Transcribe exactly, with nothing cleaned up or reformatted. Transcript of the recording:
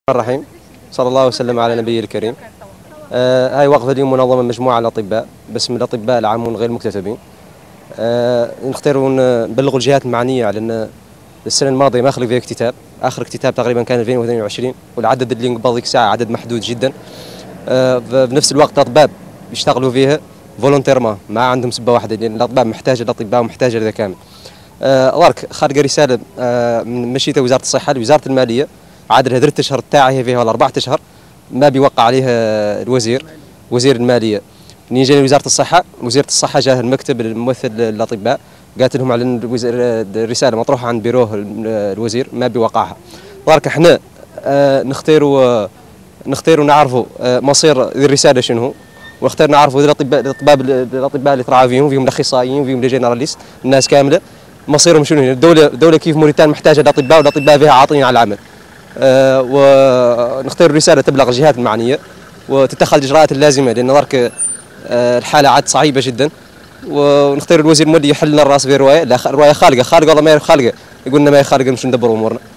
الرحيم. صلى الله وسلم على نبيه الكريم. آه هاي وقفة اليوم منظمة مجموعة الأطباء باسم الأطباء العامون غير المكتسبين. آه نختاروا نبلغوا الجهات المعنية على أن السنة الماضية ما خلق فيها اكتتاب، آخر اكتتاب تقريبا كان ألفين واثنين وعشرين، والعدد اللي انقبض ذيك الساعة عدد محدود جدا. آه بنفس الوقت الأطباء يشتغلوا فيها فولونتيرمون، ما عندهم سبة واحدة، لأن الأطباء محتاجة الأطباء ومحتاجة لذا كامل. آه ضرك خارجة رسالة آه من مشيتها وزارة الصحة لوزارة المالية، عادلها ثلاث اشهر تاعها فيها ولا أربعة اشهر ما بيوقع عليها الوزير وزير الماليه. نيجي لوزاره الصحه، وزيره الصحه جاه المكتب الممثل للاطباء قالت لهم على الرساله مطروحه عند بيروه الوزير ما بيوقعها. دارك احنا آه نختاروا آه نختاروا نعرفوا آه مصير الرساله شنو، ونختار نعرفوا الاطباء الاطباء الاطباء اللي طلعوا فيهم فيهم الاخصائيين وفيهم الجنراليست، الناس كامله مصيرهم شنو. الدوله الدوله كيف موريتان محتاجه الاطباء والاطباء فيها عاطلين على العمل. أه ونختار الرسالة تبلغ الجهات المعنية وتتخذ الإجراءات اللازمة، لأن ذلك أه الحالة عاد صعيبة جدا. ونختار الوزير مولي يحل لنا الراس في رواية، لا رواية خالقة خالقة والله ما هي خالقة، يقول لنا ما هي خالقة مش ندبر أمورنا.